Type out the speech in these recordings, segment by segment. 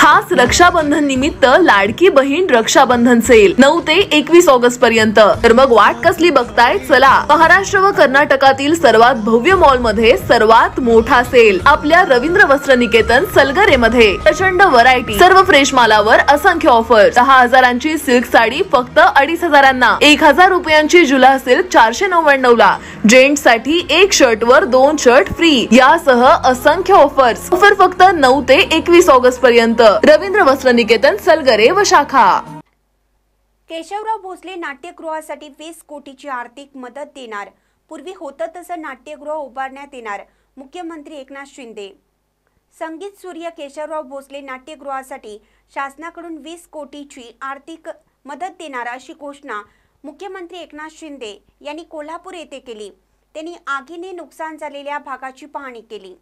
खास रक्षाबंधन निमित्त लाडकी बहीण रक्षाबंधन सेल 9 ते 21 ऑगस्ट पर्यंत। तर मग वाट कसली बघताय, चला महाराष्ट्र व कर्नाटकातील सर्वात भव्य मॉल मध्ये सर्वात मोठा सेल आपल्या रवींद्र वस्त्र निकेतन सलगरे मध्ये। प्रचंड व्हरायटी, सर्व फ्रेश मालावर असंख्य ऑफर। 10,000ची सिल्क साडी फक्त 2,500 1,000 रुपयांची जुला सिल्क 499 ला। जेंट्स साठी एक शर्ट वर 2 शर्ट फ्री यासह असंख्य ऑफर्स। ऑफर फक्त 9 ते 21 ऑगस्ट पर्यंत। रवींद्र वस्त्र निकेतन सलगरे व शाखा। केशवराव भोसले नाट्यगृहासाठी 20 कोटीची आर्थिक मदत देणार। पूर्वी होतं तसं नाट्यगृह उभारण्यात येणार। मुख्यमंत्री एकनाथ शिंदे। संगीत सूर्य केशवराव भोसले नाट्यगृहासाठी शासनाकडून 20 कोटीची आर्थिक मदत देणार अशी घोषणा मुख्यमंत्री एकनाथ शिंदे यांनी कोल्हापूर येथे केली। त्यांनी आगीने नुकसान झालेल्या भागाची पाहणी केली।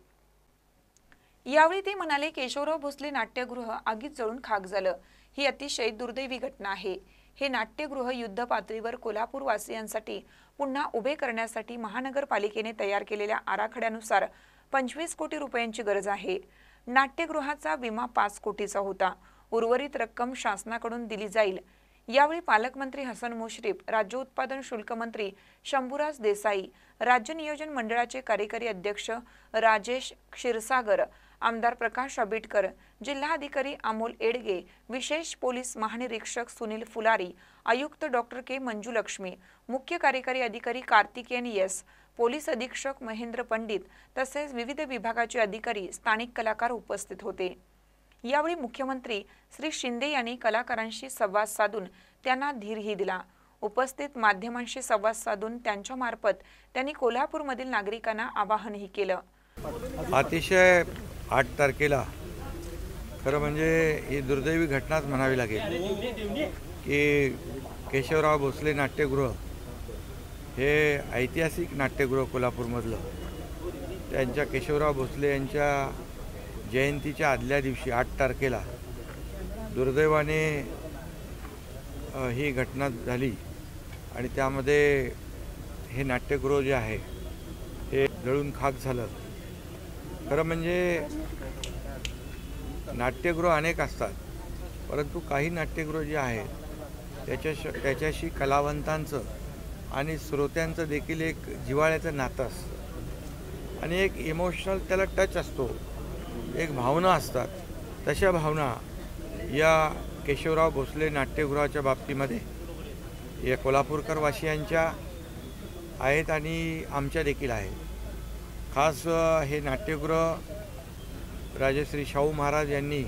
यावेळी ते म्हणाले, केशवराव भोसले नाट्यगृह आगीत जळून खाक झालं। ही अतिशय दुर्दैवी घटना आहे। हे नाट्यगृह युद्ध पातळीवर कोल्हापूर वासियांसाठी पुन्हा उभे करण्यासाठी महानगरपालिकेने तयार केलेल्या आराखड्यानुसार 25 कोटी रुपयांची गरज आहे। नाट्यगृहाचा विमा 5 कोटीचा होता। उर्वरित रक्कम शासनाकडून दिली जाईल। यावेळी पालकमंत्री हसन मुश्रीफ, राज्य उत्पादन शुल्क मंत्री शंभूराज देसाई, राज्य नियोजन मंडळाचे कार्यकारी अध्यक्ष राजेश क्षीरसागर, आमदार प्रकाश आंबेडकर, जिल्हाधिकारी अमोल एडगे, विशेष पोलीस महानिरीक्षक सुनील फुलारी, आयुक्त डॉक्टर के मंजुलक्ष्मी, मुख्य कार्यकारी अधिकारी कार्तिकेयन एस, पोलीस अधीक्षक महेंद्र पंडित तसेच विविध विभागाचे अधिकारी, स्थानिक कलाकार उपस्थित होते। यावेळी मुख्यमंत्री श्री शिंदे यांनी कलाकारांशी संवाद साधून त्यांना धीरही दिला। उपस्थित माध्यमांशी संवाद साधून त्यांच्या मार्फत त्यांनी कोल्हापूरमधील नागरिकांना आवाहनही केलं। अतिशय 8 तारखेला खरं म्हणजे ही दुर्दैवी घटनाच म्हणावी लागेल की केशवराव भोसले नाट्यगृह हे ऐतिहासिक नाट्यगृह कोल्हापूरमधलं, त्यांच्या केशवराव भोसले यांच्या जयंतीच्या आदल्या दिवशी 8 तारखेला दुर्दैवाने ही घटना झाली आणि त्यामध्ये हे नाट्यगृह जे आहे हे जळून खाक झालं। खरं म्हणजे नाट्यगृह अनेक असतात, परंतु काही नाट्यगृह जे आहे त्याच्याशी कलावंतांचं आणि श्रोत्यांचं देखील एक जिव्हाळ्याचं नातं असतं आणि एक इमोशनल त्याला टच असतो, एक भावना असतात। तशा भावना या केशवराव भोसले नाट्यगृहाच्या बाबतीमध्ये या कोल्हापूरकर वासियांच्या आहेत आणि आमच्या देखील आहेत। खास हे नाट्यगृह राजश्री शाहू महाराज यांनी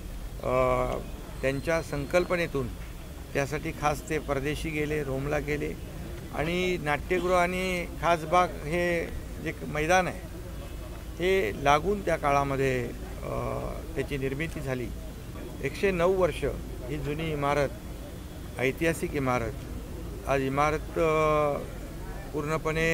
त्यांच्या संकल्पनेतून त्यासाठी खास ते परदेशी गेले, रोमला गेले आणि नाट्यगृह आणि खासबाग हे जे मैदान आहे हे लागून त्या काळामध्ये त्याची निर्मिती झाली। 109 वर्ष ही जुनी इमारत, ऐतिहासिक इमारत, आज इमारत पूर्णपणे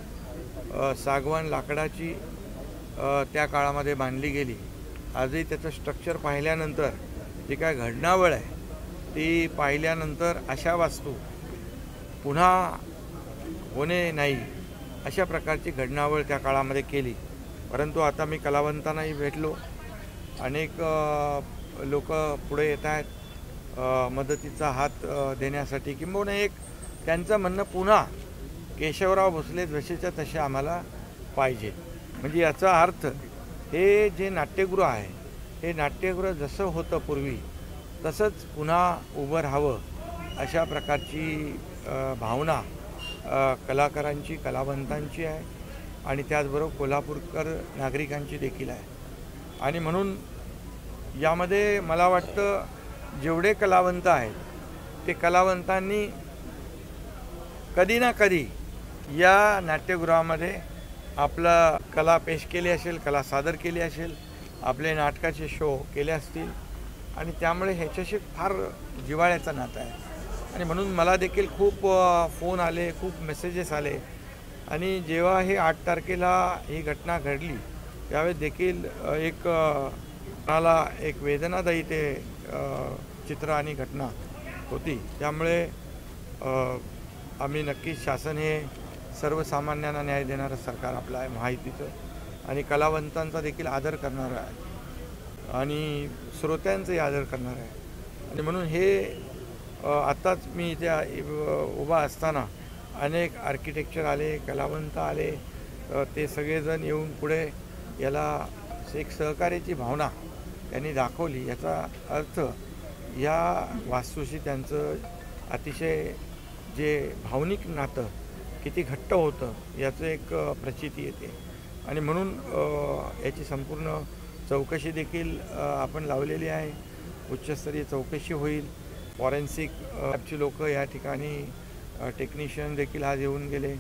सागवान लाकडाची त्या काळामध्ये बांधली गेली। आजही त्याचं स्ट्रक्चर पाहिल्यानंतर जी काय घडणावळ आहे ती पाहिल्यानंतर अशा वास्तू पुन्हा होणे नाही अशा प्रकारची घडणावळ त्या काळामध्ये केली। परंतु आता मी कलावंतांनाही भेटलो, अनेक लोक पुढे येत आहेत मदतीचा हात देण्यासाठी, किंबहुना एक त्यांचं म्हणणं पुन्हा केशवराव भोसले जसेच्या तसे आम्हाला पाहिजे। म्हणजे याचा अर्थ हे जे नाट्यगृह आहे हे नाट्यगृह जसं होतं पूर्वी तसंच पुन्हा उभं राहावं अशा प्रकारची भावना कलाकारांची, कलावंतांची आहे आणि त्याचबरोबर कोल्हापूरकर नागरिकांची देखील आहे। आणि म्हणून यामध्ये मला वाटतं जेवढे कलावंत आहेत ते कलावंतांनी कधी ना कधी या नाट्यगृहामध्ये आपला कला पेश केली असेल, कला सादर केली असेल, आपले नाटकाचे शो केले असतील आणि त्यामुळे ह्याच्याशी फार जिव्हाळ्याचं नातं आहे। आणि म्हणून मला देखील खूप फोन आले, खूप मेसेजेस आले आणि जेव्हा हे 8 तारखेला ही घटना घडली त्यावेळेस देखील एक मला एक वेदनादायी ते चित्र आणि घटना होती। त्यामुळे आम्ही नक्कीच शासन हे सर्वसामान्यांना न्याय देणारं सरकार आपलं आहे, महायुतीचं, आणि कलावंतांचा देखील आदर करणारं आहे। आणि श्रोत्यांचाही आदर करणार आहे. आणि म्हणून हे आत्ताच मी इथे उभा असताना अनेक आर्किटेक्चर आले, कलावंत आले, ते सगळेजण येऊन पुढे याला एक सहकार्याची भावना त्यांनी दाखवली. याचा अर्थ या वास्तूशी त्यांचं अतिशय जे भावनिक नातं किती घट्ट होतं याचं एक प्रचिती येते. आणि म्हणून याची संपूर्ण चौकशी देखील आपण लावलेली आहे. उच्चस्तरीय चौकशी होईल. फॉरेन्सिक लॅबची लोक या ठिकाणी टेक्निशियन देखील आज येऊन गेले.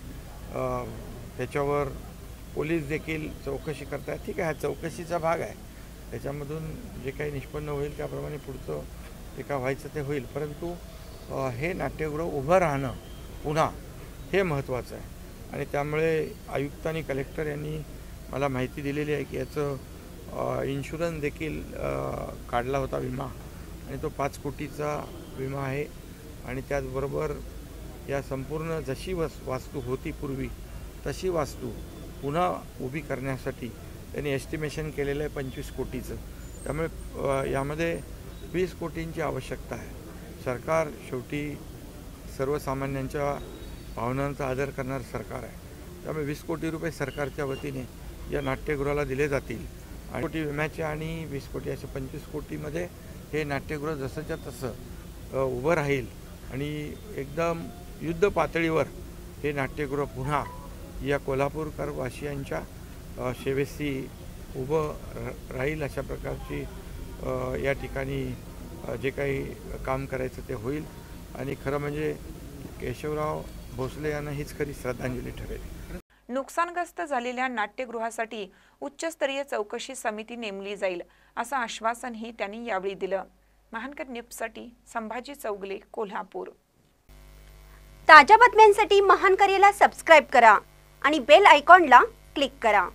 त्याच्यावर पोलीस देखील चौकशी करतात. ठीक आहे, हा चौकशीचा भाग आहे. त्याच्यामधून जे काही निष्पन्न होईल त्याप्रमाणे पुढचं जे काय व्हायचं ते होईल. परंतु हे नाट्यगृह उभं राहणं पुन्हा हे महत्त्वाचं आहे. आणि त्यामुळे आयुक्त आणि कलेक्टर यांनी मला माहिती दिलेली आहे की याचं इन्शुरन्स देखील काढला होता, विमा, आणि तो 5 कोटीचा विमा आहे. आणि त्याचबरोबर या संपूर्ण जशी वास्तू होती पूर्वी तशी वास्तू पुन्हा उभी करण्यासाठी त्यांनी एस्टिमेशन केलेलं आहे 25 कोटीचं. त्यामुळे यामध्ये 20 कोटींची आवश्यकता आहे. सरकार शेवटी सर्वसामान्यांच्या भावनांचा आदर करणारं सरकार आहे. त्यामुळे 20 कोटी रुपये सरकारच्या वतीने या नाट्यगृहाला दिले जातील. 8 कोटी विम्याचे आणि 20 कोटी असे 25 कोटीमध्ये हे नाट्यगृह जसंच्या तसं उभं राहील. आणि एकदम युद्ध पातळीवर हे नाट्यगृह पुन्हा या कोल्हापूरकर वासियांच्या सेवेशी उभं राहील. अशा प्रकारची या ठिकाणी जे काही काम करायचं ते होईल. आणि खरं म्हणजे केशवराव भोसले यांना हीच खरी श्रद्धांजली ठरेल. नुकसानग्रस्त झालेल्या नाट्यगृहासाठी उच्चस्तरीय चौकशी समिती नेमली जाईल असं आश्वासनही त्यांनी यावेळी दिलं. महानकर न्यूजसाठी संभाजी चौगले, कोल्हापूर. ताज्या बातम्यांसाठी महानकरेला सबस्क्राइब करा आणि बेल आयकॉनला क्लिक करा.